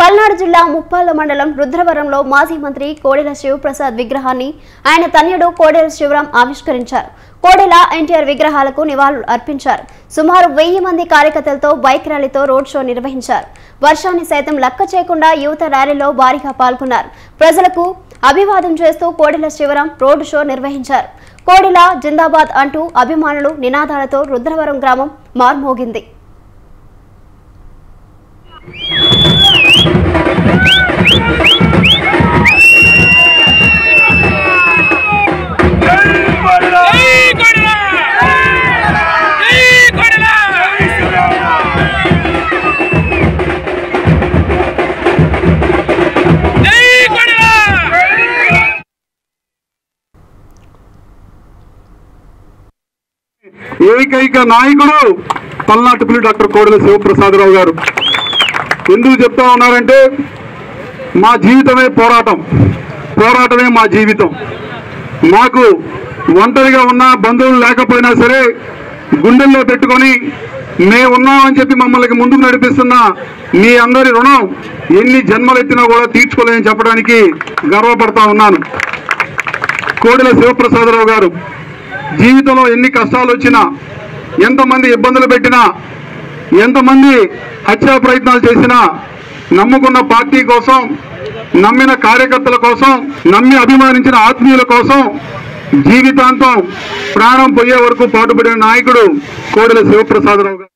పల్నాడు జిల్లా ముప్పాళ్ల మండలం రుద్రవరంలో మాజీ మంత్రి కోడెల శివప్రసాద్ విగ్రహాన్ని ఆయన తనయుడు కోడెల శివరాం ఆవిష్కరించారు. కోడెల ఎన్టీఆర్ విగ్రహాలకు నివాళులు అర్పించారు. సుమారు 1000 మంది కార్యకర్తలతో బైక్ ర్యాలీతో రోడ్ షో నిర్వహించారు. వర్షాన్ని సైతం లెక్క చేయకుండా యువత ర్యాలీలో భారీగా పాల్గొన్నారు. ప్రజలకు అభివాదం చేస్తూ కోడెల శివరాం రోడ్ షో నిర్వహించారు. కోడెల జిందాబాద్ అంటూ అభిమానులు నినాదాలతో రుద్రవరం గ్రామం మార్మోగింది. ఏకైక నాయకుడు పల్నాటి డాక్టర్ కోడెల శివప్రసాదరావు గారు. ఎందుకు చెప్తా ఉన్నారంటే మా జీవితమే పోరాటం, పోరాటమే మా జీవితం. మాకు ఒంటరిగా ఉన్న బంధువులు లేకపోయినా సరే గుండెల్లో పెట్టుకొని మేమున్నామని చెప్పి మమ్మల్ని ముందుకు నడిపిస్తున్న మీ అందరి రుణం ఎన్ని జన్మలెత్తినా కూడా తీర్చుకోలేని చెప్పడానికి గర్వపడతా ఉన్నాను. కోడెల శివప్రసాదరావు గారు జీవితంలో ఎన్ని కష్టాలు వచ్చినా, ఎంతమంది ఇబ్బందులు పెట్టినా, ఎంతమంది హత్యా ప్రయత్నాలు చేసినా నమ్ముకున్న పార్టీ కోసం, నమ్మిన కార్యకర్తల కోసం, నమ్మి అభిమానించిన ఆత్మీయుల కోసం జీవితాంతం ప్రాణం పోయే వరకు పాటుపడిన నాయకుడు కోడెల శివప్రసాదరావు గారు.